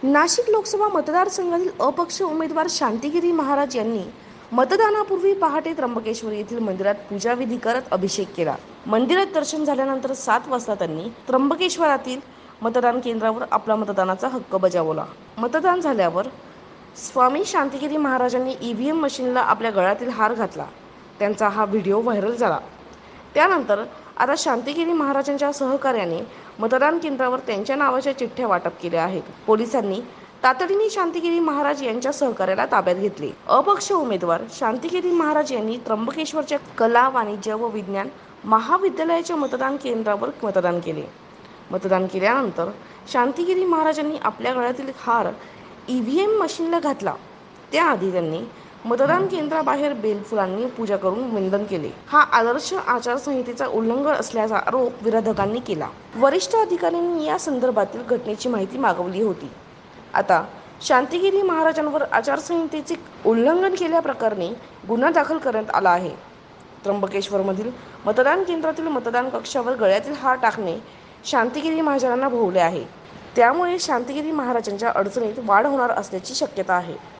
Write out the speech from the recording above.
नाशिक लोकसभा मतदारसंघातील अपक्ष उमेदवार शांतिगिरी महाराज यांनी मतदानापूर्वी पहाटे त्र्यंबकेश्वर येथील मंदिरात पूजाविधी करत अभिषेक केला। मंदिरात दर्शन झाल्यानंतर 7 वाजता त्यांनी त्र्यंबकेश्वरातील मतदान केंद्रावर आपला मतदानाचा हक्क बजावला। मतदान झाल्यावर स्वामी शांतिगिरी महाराजांनी ईव्हीएम मशीनला आपल्या गळ्यातील हार घातला। त्यांचा हा व्हिडिओ व्हायरल झाला। त्यानंतर आता शांतिगिरी महाराजांच्या सहकार्याने मतदान केंद्रावर त्यांच्या नावाच्या चिठ्ठ्या वाटप केल्या आहेत। पोलिसांनी तातडीने शांतिगिरी महाराज यांच्या सहकार्याला ताब्यात घेतले। अपक्ष उमेदवार शांतिगिरी महाराज यांनी त्र्यंबकेश्वरच्या कला, वाणिज्य व विज्ञान महाविद्यालयाच्या मतदान केंद्रावर मतदान केले। मतदान केल्यानंतर शांतिगिरी महाराजांनी आपल्या गळ्यातील हार ईव्हीएम मशीनला घातला। त्याआधी त्यांनी मतदान केंद्राबाहेर बेलफुलांनी पूजा करून वंदन केले। हा आदर्श आचारसंहितेचा उल्लंघन असल्याचा आरोप विरोधकांनी केला। वरिष्ठ अधिकाऱ्यांनी या संदर्भातील घटनेची माहिती मागवली होती। आता शांतिगिरी महाराजांवर आचारसंहितेचे उल्लंघन केल्याप्रकरणी गुन्हा दाखल करण्यात आला आहे। त्र्यंबकेश्वरमधील मतदान केंद्रातील मतदान कक्षावर गळ्यातील हार टाकणे शांतिगिरी महाराजांना भोवले आहे। त्यामुळे शांतिगिरी महाराजांच्या अडचणीत वाढ होणार असल्याची शक्यता आहे।